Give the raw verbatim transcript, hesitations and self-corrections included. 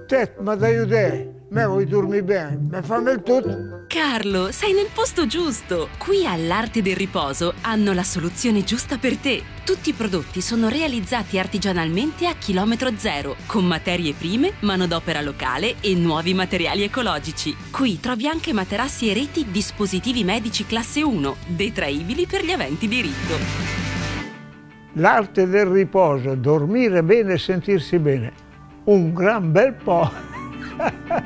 te mi aiuti, me vuoi dormire bene, mi fammi il tutto. Carlo, sei nel posto giusto! Qui all'Arte del Riposo hanno la soluzione giusta per te. Tutti i prodotti sono realizzati artigianalmente a chilometro zero, con materie prime, manodopera locale e nuovi materiali ecologici. Qui trovi anche materassi e reti dispositivi medici classe uno, detraibili per gli aventi diritto. L'arte del riposo, dormire bene e sentirsi bene. Un gran bel po'.